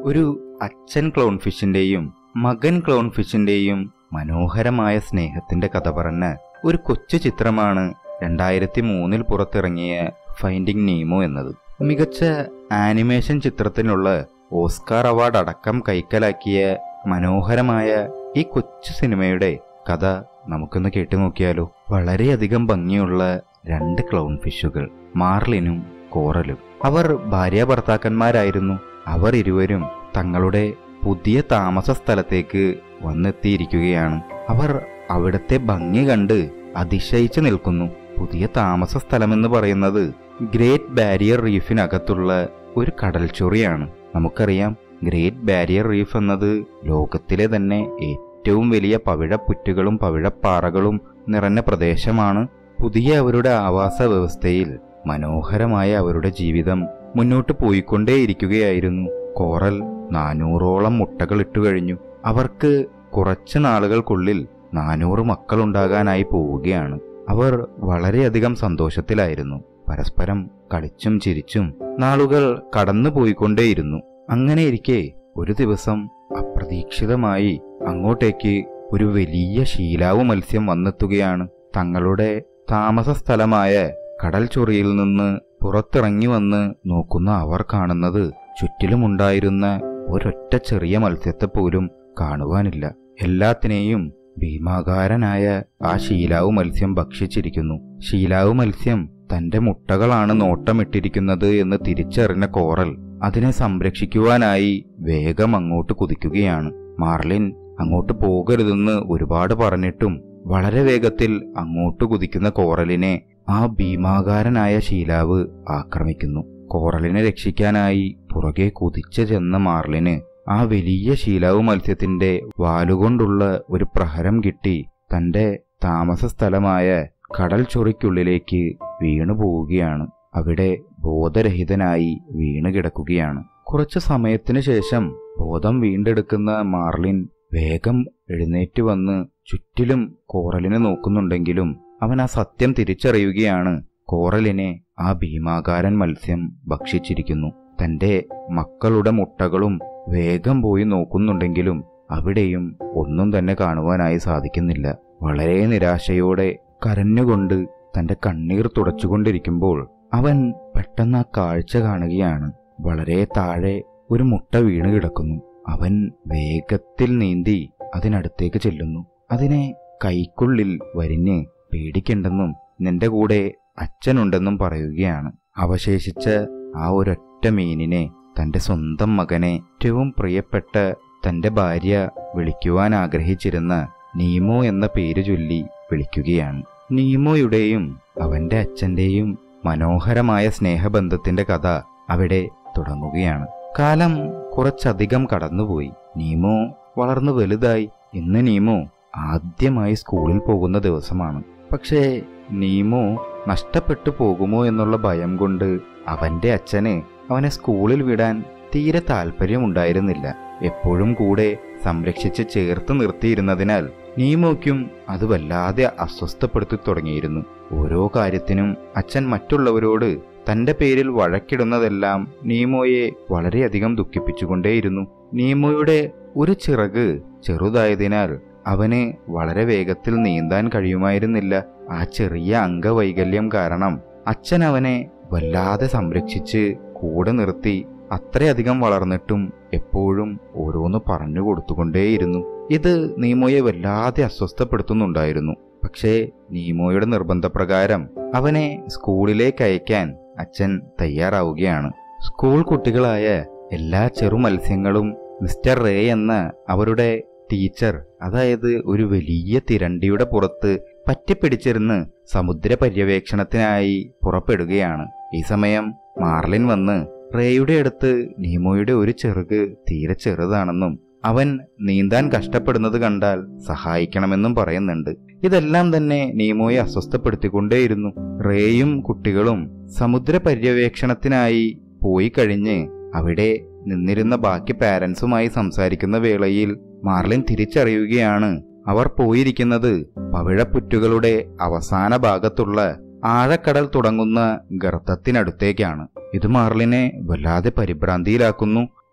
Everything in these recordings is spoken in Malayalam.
ഒരു അച്ഛൻ ക്ലൗൺ ഫിഷിന്റെയും മകൻ ക്ലൗൺ ഫിഷിന്റെയും മനോഹരമായ സ്നേഹത്തിന്റെ കഥ പറഞ്ഞ ഒരു കൊച്ചു ചിത്രമാണ് 2003 പുറത്തിറങ്ങിയ ഫൈൻഡിങ് നീമോ എന്നത്. മികച്ച ആനിമേഷൻ ചിത്രത്തിനുള്ള ഓസ്കാർ അവാർഡ് അടക്കം കൈക്കലാക്കിയ മനോഹരമായ ഈ കൊച്ചു സിനിമയുടെ കഥ നമുക്കൊന്ന് കേട്ടു നോക്കിയാലോ. വളരെയധികം ഭംഗിയുള്ള 2 ക്ലൗൺ ഫിഷുകൾ, മാർലിനും കോറലും. അവർ ഭാര്യാഭർത്താക്കന്മാരായിരുന്നു. അവർ ഇരുവരും തങ്ങളുടെ പുതിയ താമസ സ്ഥലത്തേക്ക് വന്നെത്തിയിരിക്കുകയാണ്. അവർ അവിടുത്തെ ഭംഗി കണ്ട് അതിശയിച്ചു നിൽക്കുന്നു. പുതിയ താമസ സ്ഥലമെന്ന് പറയുന്നത് ഗ്രേറ്റ് ബാരിയർ റീഫിനകത്തുള്ള ഒരു കടൽച്ചൊറിയാണ്. നമുക്കറിയാം, ഗ്രേറ്റ് ബാരിയർ റീഫ് എന്നത് ലോകത്തിലെ തന്നെ ഏറ്റവും വലിയ പവിഴപ്പുറ്റുകളും പവിഴപ്പാറകളും നിറഞ്ഞ പ്രദേശമാണ്. പുതിയ അവരുടെ ആവാസ വ്യവസ്ഥയിൽ മനോഹരമായ അവരുടെ ജീവിതം മുന്നോട്ട് പോയിക്കൊണ്ടേയിരിക്കുകയായിരുന്നു. കോറൽ 400ഓളം മുട്ടകൾ ഇട്ടുകഴിഞ്ഞു. അവർക്ക് കുറച്ച് നാളുകൾക്കുള്ളിൽ 400 മക്കളുണ്ടാകാനായി പോവുകയാണ്. അവർ വളരെയധികം സന്തോഷത്തിലായിരുന്നു. പരസ്പരം കളിച്ചും ചിരിച്ചും നാളുകൾ കടന്നു പോയിക്കൊണ്ടേയിരുന്നു. അങ്ങനെയിരിക്കെ ഒരു ദിവസം അപ്രതീക്ഷിതമായി അങ്ങോട്ടേക്ക് ഒരു വലിയ ശീലാവ് മത്സ്യം വന്നെത്തുകയാണ്. തങ്ങളുടെ താമസ സ്ഥലമായ കടൽ ചൊറിയിൽ നിന്ന് പുറത്തിറങ്ങി വന്ന് നോക്കുന്ന അവർ കാണുന്നത് ചുറ്റിലുമുണ്ടായിരുന്ന ഒരൊറ്റ ചെറിയ മത്സ്യത്തെ പോലും കാണുവാനില്ല. എല്ലാത്തിനെയും ഭീമാകാരനായ ആ ശീലാവ് മത്സ്യം ഭക്ഷിച്ചിരിക്കുന്നു. ശീലാവ് മത്സ്യം തന്റെ മുട്ടകളാണ് നോട്ടമിട്ടിരിക്കുന്നത് എന്ന് തിരിച്ചറിഞ്ഞ കോറൽ അതിനെ സംരക്ഷിക്കുവാനായി വേഗം അങ്ങോട്ട് കുതിക്കുകയാണ്. മാർലിൻ അങ്ങോട്ട് പോകരുതെന്ന് ഒരുപാട് പറഞ്ഞിട്ടും വളരെ വേഗത്തിൽ അങ്ങോട്ട് കുതിക്കുന്ന കോറലിനെ ആ ഭീമാകാരനായ ശീലാവ് ആക്രമിക്കുന്നു. കോറലിനെ രക്ഷിക്കാനായി പുറകെ കുതിച്ചു ചെന്ന മാർലിന് ആ വലിയ ശീലാവ് മത്സ്യത്തിന്റെ വാലുകൊണ്ടുള്ള ഒരു പ്രഹരം കിട്ടി തന്റെ താമസ സ്ഥലമായ കടൽ ചൊറിക്കുള്ളിലേക്ക് വീണു പോവുകയാണ്. അവിടെ ബോധരഹിതനായി വീണ് കിടക്കുകയാണ്. കുറച്ചു സമയത്തിനു ശേഷം ബോധം വീണ്ടെടുക്കുന്ന മാർലിൻ വേഗം എഴുന്നേറ്റ് വന്ന് ചുറ്റിലും കോറലിനെ നോക്കുന്നുണ്ടെങ്കിലും അവൻ ആ സത്യം തിരിച്ചറിയുകയാണ്. കോറലിനെ ആ ഭീമാകാരൻ മത്സ്യം ഭക്ഷിച്ചിരിക്കുന്നു. തന്റെ മക്കളുടെ മുട്ടകളും വേഗം പോയി നോക്കുന്നുണ്ടെങ്കിലും അവിടെയും ഒന്നും തന്നെ കാണുവാനായി സാധിക്കുന്നില്ല. വളരെ നിരാശയോടെ കരഞ്ഞുകൊണ്ട് തന്റെ കണ്ണീർ തുടച്ചുകൊണ്ടിരിക്കുമ്പോൾ അവൻ പെട്ടെന്ന് ആ കാഴ്ച കാണുകയാണ്. വളരെ താഴെ ഒരു മുട്ട വീണ് കിടക്കുന്നു. അവൻ വേഗത്തിൽ നീന്തി അതിനടുത്തേക്ക് ചെല്ലുന്നു. അതിനെ കൈക്കുള്ളിൽ വരിഞ്ഞ് പേടിക്കണ്ടെന്നും നിന്റെ കൂടെ അച്ഛനുണ്ടെന്നും പറയുകയാണ്. അവശേഷിച്ച ആ ഒരൊറ്റ മീനിനെ തന്റെ സ്വന്തം മകനെ, ഏറ്റവും പ്രിയപ്പെട്ട തന്റെ ഭാര്യ വിളിക്കുവാൻ ആഗ്രഹിച്ചിരുന്ന നീമോ എന്ന പേര് ചൊല്ലി വിളിക്കുകയാണ്. നീമോയുടെയും അവന്റെ അച്ഛന്റെയും മനോഹരമായ സ്നേഹബന്ധത്തിന്റെ കഥ അവിടെ തുടങ്ങുകയാണ്. കാലം കുറച്ചധികം കടന്നുപോയി. നീമോ വളർന്നു വലുതായി. ഇന്ന് നീമോ ആദ്യമായി സ്കൂളിൽ പോകുന്ന ദിവസമാണ്. പക്ഷേ നീമോ നഷ്ടപ്പെട്ടു പോകുമോ എന്നുള്ള ഭയം കൊണ്ട് അവന്റെ അച്ഛന് അവനെ സ്കൂളിൽ വിടാൻ തീരെ താല്പര്യമുണ്ടായിരുന്നില്ല. എപ്പോഴും കൂടെ സംരക്ഷിച്ച് ചേർത്ത് നിർത്തിയിരുന്നതിനാൽ നീമോയ്ക്കും അത് വല്ലാതെ അസ്വസ്ഥപ്പെടുത്തി തുടങ്ങിയിരുന്നു. ഓരോ കാര്യത്തിനും അച്ഛൻ മറ്റുള്ളവരോട് തന്റെ പേരിൽ വഴക്കിടുന്നതെല്ലാം നീമോയെ വളരെയധികം ദുഃഖിപ്പിച്ചുകൊണ്ടേയിരുന്നു. നീമോയുടെ ഒരു ചിറക് ചെറുതായതിനാൽ അവന് വളരെ വേഗത്തിൽ നീന്താൻ കഴിയുമായിരുന്നില്ല. ആ ചെറിയ അംഗവൈകല്യം കാരണം അച്ഛൻ അവനെ വല്ലാതെ സംരക്ഷിച്ച് കൂടെ നിർത്തി. അത്രയധികം വളർന്നിട്ടും എപ്പോഴും ഓരോന്ന് പറഞ്ഞു കൊടുത്തുകൊണ്ടേയിരുന്നു. ഇത് നീമോയെ വല്ലാതെ അസ്വസ്ഥപ്പെടുത്തുന്നുണ്ടായിരുന്നു. പക്ഷേ നീമോയുടെ നിർബന്ധപ്രകാരം അവനെ സ്കൂളിലേക്ക് അയക്കാൻ അച്ഛൻ തയ്യാറാവുകയാണ്. സ്കൂൾ കുട്ടികളായ എല്ലാ ചെറു മത്സ്യങ്ങളും മിസ്റ്റർ റേ എന്ന അവരുടെ ടീച്ചർ, അതായത് ഒരു വലിയ തിരണ്ടിയുടെ പുറത്ത് പറ്റിപ്പിടിച്ചിരുന്ന് സമുദ്ര പര്യവേക്ഷണത്തിനായി പുറപ്പെടുകയാണ്. ഈ സമയം മാർലിൻ വന്ന് റേയുടെ അടുത്ത് നീമോയുടെ ഒരു ചെറുക് തീരെ ചെറുതാണെന്നും അവൻ നീന്താൻ കഷ്ടപ്പെടുന്നത് കണ്ടാൽ സഹായിക്കണമെന്നും പറയുന്നുണ്ട്. ഇതെല്ലാം തന്നെ നീമോയെ അസ്വസ്ഥപ്പെടുത്തിക്കൊണ്ടേയിരുന്നു. റേയും കുട്ടികളും സമുദ്ര പര്യവേക്ഷണത്തിനായി പോയി കഴിഞ്ഞ് അവിടെ നിന്നിരുന്ന ബാക്കി പാരന്റ്സുമായി സംസാരിക്കുന്ന വേളയിൽ മാർലിൻ തിരിച്ചറിയുകയാണ് അവർ പോയിരിക്കുന്നത് പവിഴപ്പുറ്റുകളുടെ അവസാന ഭാഗത്തുള്ള ആഴക്കടൽ തുടങ്ങുന്ന ഗർത്തത്തിനടുത്തേക്കാണ്. ഇത് മാർലിനെ വല്ലാതെ പരിഭ്രാന്തിയിലാക്കുന്നു.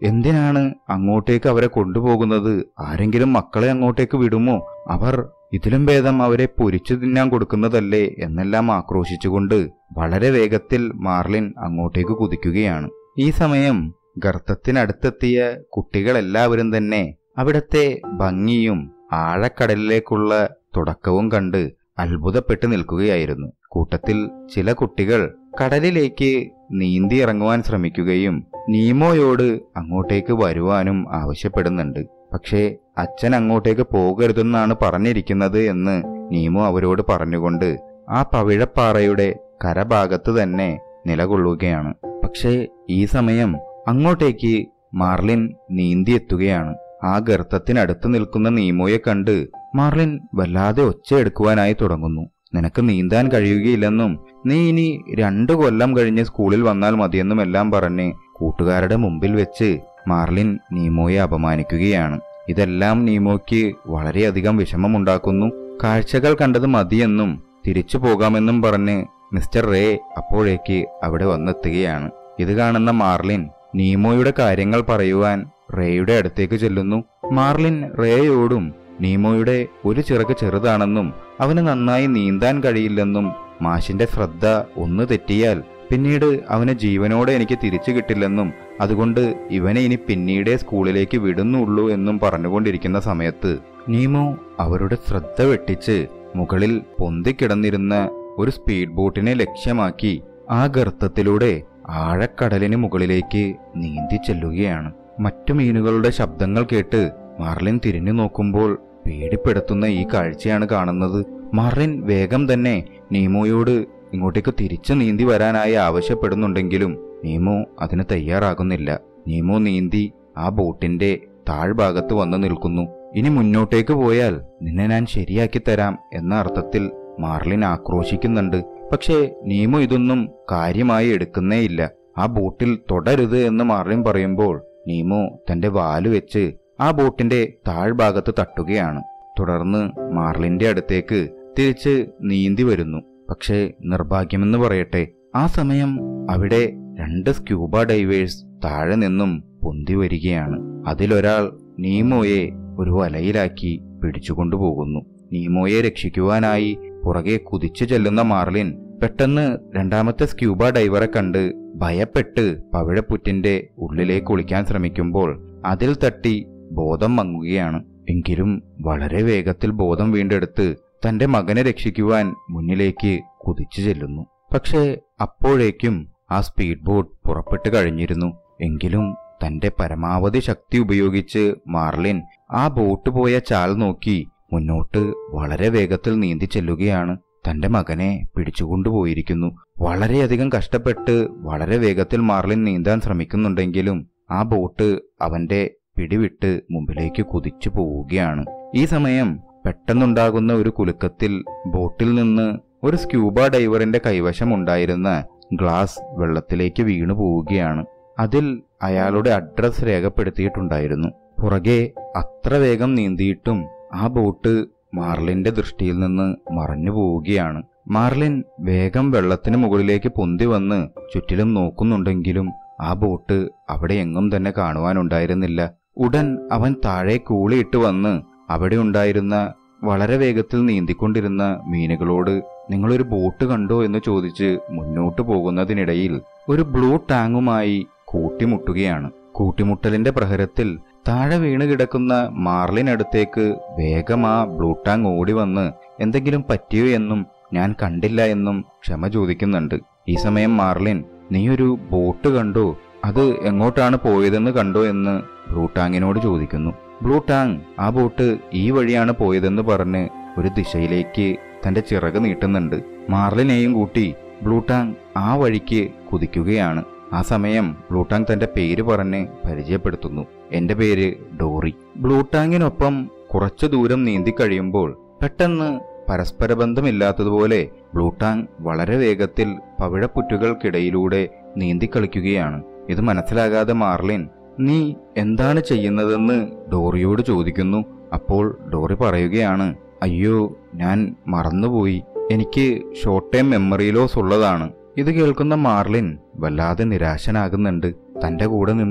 എന്തിനാണ് അങ്ങോട്ടേക്ക് അവരെ കൊണ്ടുപോകുന്നത്? ആരെങ്കിലും മക്കളെ അങ്ങോട്ടേക്ക് വിടുമോ? അവർ ഇതിലും ഭേദം അവരെ പൊരിച്ചു തിന്നാൻ കൊടുക്കുന്നതല്ലേ എന്നെല്ലാം ആക്രോശിച്ചുകൊണ്ട് വളരെ വേഗത്തിൽ മാർലിൻ അങ്ങോട്ടേക്ക് കുതിക്കുകയാണ്. ഈ സമയം ഗർത്തത്തിനടുത്തെത്തിയ കുട്ടികളെല്ലാവരും തന്നെ അവിടത്തെ ഭംഗിയും ആഴക്കടലിലേക്കുള്ള തുടക്കവും കണ്ട് അത്ഭുതപ്പെട്ട് നിൽക്കുകയായിരുന്നു. കൂട്ടത്തിൽ ചില കുട്ടികൾ കടലിലേക്ക് നീന്തി ഇറങ്ങുവാൻ ശ്രമിക്കുകയും നീമോയോട് അങ്ങോട്ടേക്ക് വരുവാനും ആവശ്യപ്പെടുന്നുണ്ട്. പക്ഷേ അച്ഛൻ അങ്ങോട്ടേക്ക് പോകരുതെന്നാണ് പറഞ്ഞിരിക്കുന്നത് എന്ന് നീമോ അവരോട് പറഞ്ഞുകൊണ്ട് ആ പവിഴപ്പാറയുടെ കരഭാഗത്ത് തന്നെ നിലകൊള്ളുകയാണ്. പക്ഷേ ഈ സമയം അങ്ങോട്ടേക്ക് മാർലിൻ നീന്തിയെത്തുകയാണ്. ആ ഗർത്തത്തിനടുത്ത് നിൽക്കുന്ന നീമോയെ കണ്ട് മാർലിൻ വല്ലാതെ ഒച്ചയെടുക്കുവാനായി തുടങ്ങുന്നു. നിനക്ക് നീന്താൻ കഴിയുകയില്ലെന്നും നീ ഇനി 2 കൊല്ലം കഴിഞ്ഞ് സ്കൂളിൽ വന്നാൽ മതിയെന്നും എല്ലാം പറഞ്ഞ് കൂട്ടുകാരുടെ മുമ്പിൽ വെച്ച് മാർലിൻ നീമോയെ അപമാനിക്കുകയാണ്. ഇതെല്ലാം നീമോയ്ക്ക് വളരെയധികം വിഷമമുണ്ടാക്കുന്നു. കാഴ്ചകൾ കണ്ടത് മതിയെന്നും തിരിച്ചു പോകാമെന്നും പറഞ്ഞ് മിസ്റ്റർ റേ അപ്പോഴേക്ക് അവിടെ വന്നെത്തുകയാണ്. ഇത് കാണുന്ന മാർലിൻ നീമോയുടെ കാര്യങ്ങൾ പറയുവാൻ റേയുടെ അടുത്തേക്ക് ചെല്ലുന്നു. മാർലിൻ റേയോടും നീമോയുടെ ഒരു ചിറക് ചെറുതാണെന്നും അവന് നന്നായി നീന്താൻ കഴിയില്ലെന്നും മാഷിന്റെ ശ്രദ്ധ ഒന്ന് തെറ്റിയാൽ പിന്നീട് അവനെ ജീവനോടെ എനിക്ക് തിരിച്ചു കിട്ടില്ലെന്നും അതുകൊണ്ട് ഇവനെ ഇനി പിന്നീടേ സ്കൂളിലേക്ക് വിടുന്നുള്ളൂ എന്നും പറഞ്ഞുകൊണ്ടിരിക്കുന്ന സമയത്ത് നീമോ അവരുടെ ശ്രദ്ധ വെട്ടിച്ച് മുകളിൽ പൊന്തിക്കിടന്നിരുന്ന ഒരു സ്പീഡ് ബോട്ടിനെ ലക്ഷ്യമാക്കി ആ ഗർത്തത്തിലൂടെ ആഴക്കടലിന് മുകളിലേക്ക് നീന്തി ചെല്ലുകയാണ്. മറ്റു മീനുകളുടെ ശബ്ദങ്ങൾ കേട്ട് മാർലിൻ തിരിഞ്ഞു നോക്കുമ്പോൾ പേടിപ്പെടുത്തുന്ന ഈ കാഴ്ചയാണ് കാണുന്നത്. മാർലിൻ വേഗം തന്നെ നീമോയോട് ഇങ്ങോട്ടേക്ക് തിരിച്ചു നീന്തി വരാനായി ആവശ്യപ്പെടുന്നുണ്ടെങ്കിലും നീമോ അതിന് തയ്യാറാകുന്നില്ല. നീമോ നീന്തി ആ ബോട്ടിന്റെ താഴ്ഭാഗത്ത് വന്നു നിൽക്കുന്നു. ഇനി മുന്നോട്ടേക്ക് പോയാൽ നിന്നെ ഞാൻ ശരിയാക്കി തരാം എന്ന അർത്ഥത്തിൽ മാർലിൻ ആക്രോശിക്കുന്നുണ്ട്. പക്ഷേ നീമോ ഇതൊന്നും കാര്യമായി എടുക്കുന്നേയില്ല. ആ ബോട്ടിൽ തുടരുത് എന്ന് മാർലിൻ പറയുമ്പോൾ നീമോ തന്റെ വാല് വെച്ച് ആ ബോട്ടിന്റെ താഴ്ഭാഗത്ത് തട്ടുകയാണ്. തുടർന്ന് മാർലിന്റെ അടുത്തേക്ക് തിരിച്ച് നീന്തി വരുന്നു. പക്ഷേ നിർഭാഗ്യമെന്ന് പറയട്ടെ, ആ സമയം അവിടെ 2 സ്ക്യൂബ ഡൈവേഴ്സ് താഴെ നിന്നും പൊന്തി വരികയാണ്. അതിലൊരാൾ നീമോയെ ഒരു വലയിലാക്കി പിടിച്ചുകൊണ്ടുപോകുന്നു. നീമോയെ രക്ഷിക്കുവാനായി പുറകെ കുതിച്ചു ചെല്ലുന്ന മാർലിൻ പെട്ടെന്ന് രണ്ടാമത്തെ സ്ക്യൂബ ഡൈവറെ കണ്ട് ഭയപ്പെട്ട് പവിഴപ്പുറ്റിന്റെ ഉള്ളിലേക്ക് ഒളിക്കാൻ ശ്രമിക്കുമ്പോൾ അതിൽ തട്ടി ബോധം മങ്ങുകയാണ്. എങ്കിലും വളരെ വേഗത്തിൽ ബോധം വീണ്ടെടുത്ത് തന്റെ മകനെ രക്ഷിക്കുവാൻ മുന്നിലേക്ക് കുതിച്ചു ചെല്ലുന്നു. പക്ഷേ അപ്പോഴേക്കും ആ സ്പീഡ് ബോട്ട് പുറപ്പെട്ടു കഴിഞ്ഞിരുന്നു. എങ്കിലും തന്റെ പരമാവധി ശക്തി ഉപയോഗിച്ച് മാർലിൻ ആ ബോട്ട് പോയ ചാൽ നോക്കി മുന്നോട്ട് വളരെ വേഗത്തിൽ നീന്തി ചെല്ലുകയാണ്. തന്റെ മകനെ പിടിച്ചുകൊണ്ടുപോയിരിക്കുന്നു. വളരെയധികം കഷ്ടപ്പെട്ട് വളരെ വേഗത്തിൽ മാർലിൻ നീന്താൻ ശ്രമിക്കുന്നുണ്ടെങ്കിലും ആ ബോട്ട് അവന്റെ പിടിവിട്ട് മുമ്പിലേക്ക് കുതിച്ചു പോവുകയാണ്. ഈ സമയം പെട്ടെന്നുണ്ടാകുന്ന ഒരു കുലുക്കത്തിൽ ബോട്ടിൽ നിന്ന് ഒരു സ്ക്യൂബ ഡൈവറിന്റെ കൈവശമുണ്ടായിരുന്ന ഗ്ലാസ് വെള്ളത്തിലേക്ക് വീണു പോവുകയാണ്. അതിൽ അയാളുടെ അഡ്രസ് രേഖപ്പെടുത്തിയിട്ടുണ്ടായിരുന്നു. പുറകെ അത്ര വേഗം നീന്തിയിട്ടും ആ ബോട്ട് മാർലിന്റെ ദൃഷ്ടിയിൽ നിന്ന് മറഞ്ഞു പോവുകയാണ്. മാർലിൻ വേഗം വെള്ളത്തിന് മുകളിലേക്ക് പൊന്തി വന്ന് ചുറ്റിലും നോക്കുന്നുണ്ടെങ്കിലും ആ ബോട്ട് അവിടെ എങ്ങും തന്നെ കാണുവാനുണ്ടായിരുന്നില്ല. ഉടൻ അവൻ താഴെ കൂളിയിട്ട് വന്ന് അവിടെ ഉണ്ടായിരുന്ന വളരെ വേഗത്തിൽ നീന്തിക്കൊണ്ടിരുന്ന മീനുകളോട് നിങ്ങളൊരു ബോട്ട് കണ്ടോ എന്ന് ചോദിച്ച് മുന്നോട്ടു പോകുന്നതിനിടയിൽ ഒരു ബ്ലൂ ടാങ്ങുമായി കൂട്ടിമുട്ടുകയാണ്. കൂട്ടിമുട്ടലിന്റെ പ്രഹരത്തിൽ താഴെ വീണ് കിടക്കുന്ന മാർലിനടുത്തേക്ക് വേഗം ആ ബ്ലൂ ടാങ് ഓടി വന്ന് എന്തെങ്കിലും പറ്റിയോ എന്നും ഞാൻ കണ്ടില്ല എന്നും ക്ഷമ ചോദിക്കുന്നുണ്ട്. ഈ സമയം മാർലിൻ നീയൊരു ബോട്ട് കണ്ടോ, അത് എങ്ങോട്ടാണ് പോയതെന്ന് കണ്ടോ എന്ന് ബ്ലൂ ടാങ്ങിനോട് ചോദിക്കുന്നു. ബ്ലൂ ടാങ് ആ ബോട്ട് ഈ വഴിയാണ് പോയതെന്ന് പറഞ്ഞ് ഒരു ദിശയിലേക്ക് തന്റെ ചിറക് നീട്ടുന്നുണ്ട്. മാർലിനെയും കൂട്ടി ബ്ലൂ ടാങ് ആ വഴിക്ക് കുതിക്കുകയാണ്. ആ സമയം ബ്ലൂ ടാങ് തന്റെ പേര് പറഞ്ഞ് പരിചയപ്പെടുത്തുന്നു. എന്റെ പേര് ഡോറി. ബ്ലൂ ടാങ്ങിനൊപ്പം കുറച്ചു ദൂരം നീന്തി കഴിയുമ്പോൾ പെട്ടെന്ന് പരസ്പര ബന്ധമില്ലാത്തതുപോലെ ബ്ലൂ ടാങ് വളരെ വേഗത്തിൽ പവിഴപ്പുറ്റുകൾക്കിടയിലൂടെ നീന്തിക്കളിക്കുകയാണ്. ഇത് മനസ്സിലാകാതെ മാർലിൻ നീ എന്താണ് ചെയ്യുന്നതെന്ന് ഡോറിയോട് ചോദിക്കുന്നു. അപ്പോൾ ഡോറി പറയുകയാണ്, അയ്യോ ഞാൻ മറന്നുപോയി, എനിക്ക് ഷോർട്ട് ടൈം മെമ്മറി ലോസ് ഉള്ളതാണ്. ഇത് കേൾക്കുന്ന മാർലിൻ വല്ലാതെ നിരാശനാകുന്നുണ്ട്. തന്റെ കൂടെ നിന്നാൽ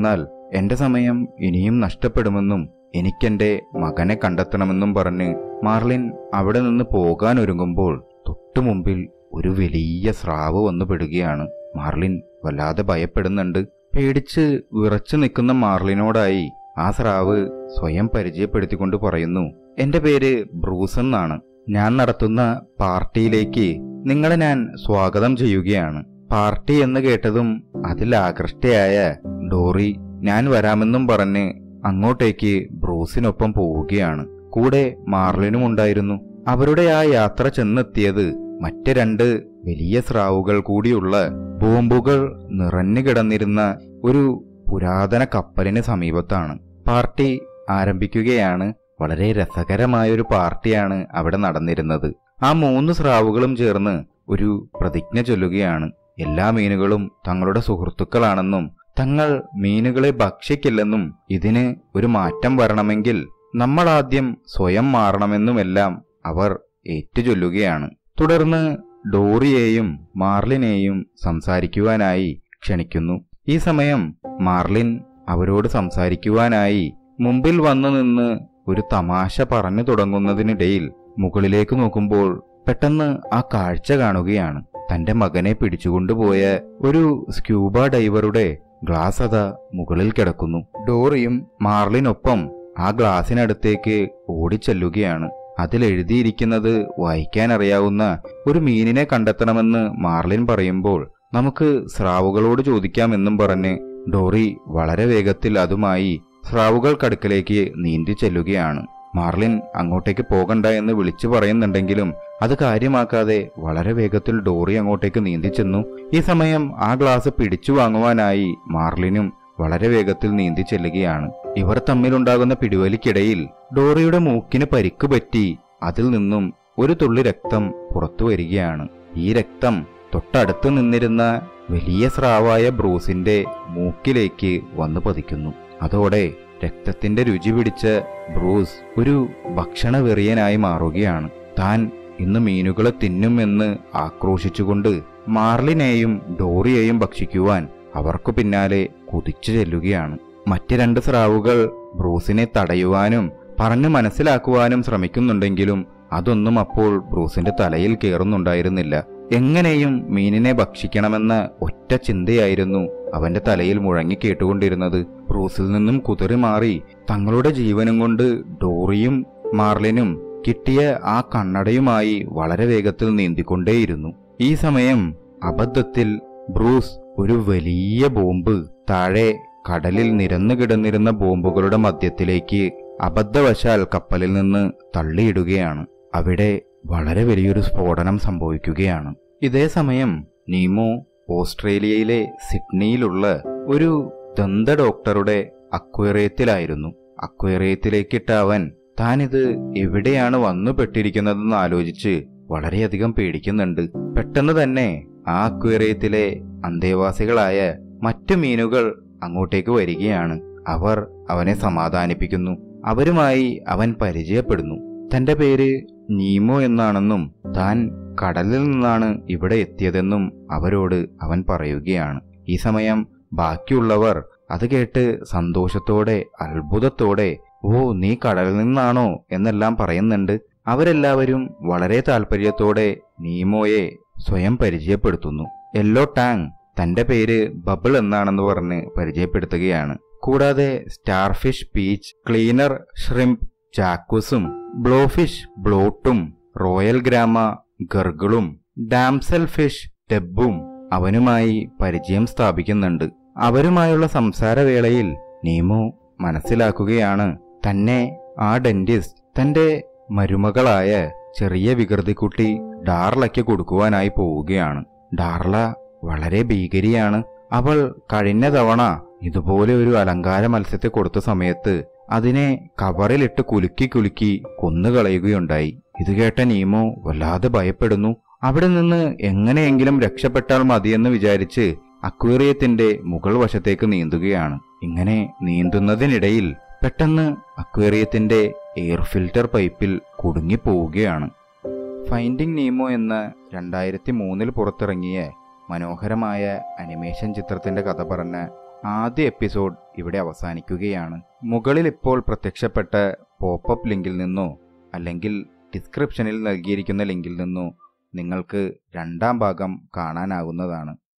എന്റെ സമയം ഇനിയും നഷ്ടപ്പെടുമെന്നും എനിക്കെന്റെ മകനെ കണ്ടെത്തണമെന്നും പറഞ്ഞ് മാർലിൻ അവിടെ നിന്ന് പോകാൻ ഒരുങ്ങുമ്പോൾ തൊട്ടുമുമ്പിൽ ഒരു വലിയ സ്രാവ് വന്നു പെടുകയാണ്. മാർലിൻ വല്ലാതെ ഭയപ്പെടുന്നുണ്ട്. പേടിച്ച് വിറച്ചു നിൽക്കുന്ന മാർലിനോടായി ആ സ്രാവ് സ്വയം പരിചയപ്പെടുത്തിക്കൊണ്ട് പറയുന്നു, എന്റെ പേര് ബ്രൂസ് എന്നാണ്. ഞാൻ നടത്തുന്ന പാർട്ടിയിലേക്ക് നിങ്ങളെ ഞാൻ സ്വാഗതം ചെയ്യുകയാണ്. പാർട്ടി എന്ന് കേട്ടതും അതിൽ ആകൃഷ്ടയായ ഡോറി ഞാൻ വരാമെന്നും പറഞ്ഞ് അങ്ങോട്ടേക്ക് ബ്രൂസിനൊപ്പം പോവുകയാണ്. കൂടെ മാർലിനും ഉണ്ടായിരുന്നു. അവരുടെ ആ യാത്ര ചെന്നെത്തിയത് മറ്റ് 2 വലിയ സ്രാവുകൾ കൂടിയുള്ള ബോംബുകൾ നിറഞ്ഞു കിടന്നിരുന്ന ഒരു പുരാതന കപ്പലിന് സമീപത്താണ്. പാർട്ടി ആരംഭിക്കുകയാണ്. വളരെ രസകരമായൊരു പാർട്ടിയാണ് അവിടെ നടന്നിരുന്നത്. ആ 3 സ്രാവുകളും ചേർന്ന് ഒരു പ്രതിജ്ഞ ചൊല്ലുകയാണ്. എല്ലാ മീനുകളും തങ്ങളുടെ സുഹൃത്തുക്കളാണെന്നും തങ്ങൾ മീനുകളെ ഭക്ഷിക്കില്ലെന്നും ഇതിന് ഒരു മാറ്റം വരണമെങ്കിൽ നമ്മൾ ആദ്യം സ്വയം മാറണമെന്നുമെല്ലാം അവർ ഏറ്റുചൊല്ലുകയാണ്. തുടർന്ന് ഡോറിയെയും മാർലിനെയും സംസാരിക്കുവാനായി ക്ഷണിക്കുന്നു. ഈ സമയം മാർലിൻ അവരോട് സംസാരിക്കുവാനായി മുമ്പിൽ വന്നു നിന്ന് ഒരു തമാശ പറഞ്ഞു തുടങ്ങുന്നതിനിടയിൽ മുകളിലേക്ക് നോക്കുമ്പോൾ പെട്ടെന്ന് ആ കാഴ്ച കാണുകയാണ്. തന്റെ മകനെ പിടിച്ചുകൊണ്ടുപോയ ഒരു സ്ക്യൂബ ഡൈവറുടെ ഗ്ലാസ് അതാ മുകളിൽ കിടക്കുന്നു. ഡോറിയും മാർലിനൊപ്പം ആ ഗ്ലാസിനടുത്തേക്ക് ഓടിച്ചെല്ലുകയാണ്. അതിലെഴുതിയിരിക്കുന്നത് വായിക്കാൻ അറിയാവുന്ന ഒരു മീനിനെ കണ്ടെത്തണമെന്ന് മാർലിൻ പറയുമ്പോൾ നമുക്ക് സ്രാവുകളോട് ചോദിക്കാമെന്നും പറഞ്ഞ് ഡോറി വളരെ വേഗത്തിൽ അതുമായി സ്രാവുകൾക്കടുക്കലേക്ക് നീന്തി ചെല്ലുകയാണ്. മാർലിൻ അങ്ങോട്ടേക്ക് പോകണ്ട എന്ന് വിളിച്ചു പറയുന്നുണ്ടെങ്കിലും അത് കാര്യമാക്കാതെ വളരെ വേഗത്തിൽ ഡോറി അങ്ങോട്ടേക്ക് നീന്തി ചെന്നു. ഈ സമയം ആ ഗ്ലാസ് പിടിച്ചു വാങ്ങുവാനായി മാർലിനും വളരെ വേഗത്തിൽ നീന്തി ചെല്ലുകയാണ്. ഇവർ തമ്മിലുണ്ടാകുന്ന പിടിവലിക്കിടയിൽ ഡോറിയുടെ മൂക്കിന് പരിക്ക് പറ്റി അതിൽ നിന്നും ഒരു തുള്ളി രക്തം പുറത്തു വരികയാണ്. ഈ രക്തം തൊട്ടടുത്ത് നിന്നിരുന്ന വലിയ സ്രാവായ ബ്രൂസിന്റെ മൂക്കിലേക്ക് വന്നു പതിക്കുന്നു. അതോടെ രക്തത്തിന്റെ രുചി പിടിച്ച ബ്രൂസ് ഒരു ഭക്ഷണവെറിയനായി മാറുകയാണ്. താൻ ഇന്ന് മീനുകളെ തിന്നുമെന്ന് ആക്രോശിച്ചുകൊണ്ട് മാർലിനെയും ഡോറിയെയും ഭക്ഷിക്കുവാൻ അവർക്കു പിന്നാലെ കുതിച്ചു ചെല്ലുകയാണ്. മറ്റ് 2 സ്രാവുകൾ ബ്രൂസിനെ തടയുവാനും പറഞ്ഞു മനസ്സിലാക്കുവാനും ശ്രമിക്കുന്നുണ്ടെങ്കിലും അതൊന്നും അപ്പോൾ ബ്രൂസിന്റെ തലയിൽ കയറുന്നുണ്ടായിരുന്നില്ല. എങ്ങനെയും മീനിനെ ഭക്ഷിക്കണമെന്ന ഒറ്റ ചിന്തയായിരുന്നു അവന്റെ തലയിൽ മുഴങ്ങി കേട്ടുകൊണ്ടിരുന്നത്. ബ്രൂസിൽ നിന്നും കുതറി മാറി തങ്ങളുടെ ജീവനും കൊണ്ട് ഡോറിയും മാർലിനും കിട്ടിയ ആ കണ്ണടയുമായി വളരെ വേഗത്തിൽ നീന്തിക്കൊണ്ടേയിരുന്നു. ഈ സമയം അബദ്ധത്തിൽ ബ്രൂസ് ഒരു വലിയ ബോംബ് താഴെ കടലിൽ നിരന്നു കിടന്നിരുന്ന ബോംബുകളുടെ മധ്യത്തിലേക്ക് അബദ്ധവശാൽ കപ്പലിൽ നിന്ന് തള്ളിയിടുകയാണ്. അവിടെ വളരെ വലിയൊരു സ്ഫോടനം സംഭവിക്കുകയാണ്. ഇതേ സമയം നീമോ ഓസ്ട്രേലിയയിലെ സിഡ്നിയിലുള്ള ഒരു ദന്ത ഡോക്ടറുടെ അക്വേറിയത്തിലായിരുന്നു. അക്വേറിയത്തിലേക്കിട്ട അവൻ താനിത് എവിടെയാണ് വന്നു പെട്ടിരിക്കുന്നതെന്ന് ആലോചിച്ച് വളരെയധികം പേടിക്കുന്നുണ്ട്. പെട്ടെന്ന് തന്നെ ആ അക്വേറിയത്തിലെ അന്തേവാസികളായ മറ്റു മീനുകൾ അങ്ങോട്ടേക്ക് വരികയാണ്. അവർ അവനെ സമാധാനിപ്പിക്കുന്നു. അവരുമായി അവൻ പരിചയപ്പെടുന്നു. തന്റെ പേര് നീമോ എന്നാണെന്നും താൻ കടലിൽ നിന്നാണ് ഇവിടെ എത്തിയതെന്നും അവരോട് അവൻ പറയുകയാണ്. ഈ സമയം ബാക്കിയുള്ളവർ അത് കേട്ട് സന്തോഷത്തോടെ അത്ഭുതത്തോടെ ഓ നീ കടലിൽ നിന്നാണോ എന്നെല്ലാം പറയുന്നുണ്ട്. അവരെല്ലാവരും വളരെ താല്പര്യത്തോടെ നീമോയെ സ്വയം പരിചയപ്പെടുത്തുന്നു. യെല്ലോ ടാങ് തന്റെ പേര് ബബിൾ എന്നാണെന്ന് പറഞ്ഞ് പരിചയപ്പെടുത്തുകയാണ്. കൂടാതെ സ്റ്റാർഫിഷ് പീച്ച്, ക്ലീനർ ഷ്രിംപ് ജാക്വസും, ബ്ലോഫിഷ് ബ്ലോട്ടും, റോയൽ ഗ്രാമ ഗർഗിളും, ഡാംസൽ ഫിഷ് ഡെബും അവനുമായി പരിചയം സ്ഥാപിക്കുന്നുണ്ട്. അവരുമായുള്ള സംസാരവേളയിൽ നീമോ മനസ്സിലാക്കുകയാണ് തന്നെ ആ ഡെന്റിസ്റ്റ് തന്റെ മരുമകളായ ചെറിയ വികൃതിക്കുട്ടി ഡാർലയ്ക്ക് കൊടുക്കുവാനായി പോവുകയാണ്. ഡാർല വളരെ ഭീകരിയാണ്. അവൾ കഴിഞ്ഞ തവണ ഇതുപോലെ ഒരു അലങ്കാര മത്സ്യത്തെ കൊടുത്ത സമയത്ത് അതിനെ കവറിലിട്ട് കുലുക്കി കുലുക്കി കൊന്നുകളയുകയുണ്ടായി. ഇത് കേട്ട നീമോ വല്ലാതെ ഭയപ്പെടുന്നു. അവിടെ നിന്ന് എങ്ങനെയെങ്കിലും രക്ഷപ്പെട്ടാൽ മതിയെന്ന് വിചാരിച്ച് അക്വേറിയത്തിന്റെ മുകൾ വശത്തേക്ക് നീന്തുകയാണ്. ഇങ്ങനെ നീന്തുന്നതിനിടയിൽ പെട്ടെന്ന് അക്വേറിയത്തിന്റെ എയർ ഫിൽറ്റർ പൈപ്പിൽ കുടുങ്ങിപ്പോവുകയാണ്. ഫൈൻഡിങ് നീമോ എന്ന 2003 പുറത്തിറങ്ങിയ മനോഹരമായ അനിമേഷൻ ചിത്രത്തിന്റെ കഥ പറഞ്ഞ ആദ്യ എപ്പിസോഡ് ഇവിടെ അവസാനിക്കുകയാണ്. മുകളിൽ ഇപ്പോൾ പ്രത്യക്ഷപ്പെട്ട പോപ്പപ്പ് ലിങ്കിൽ നിന്നോ അല്ലെങ്കിൽ ഡിസ്ക്രിപ്ഷനിൽ നൽകിയിരിക്കുന്ന ലിങ്കിൽ നിന്നോ നിങ്ങൾക്ക് രണ്ടാം ഭാഗം കാണാനാവുന്നതാണ്.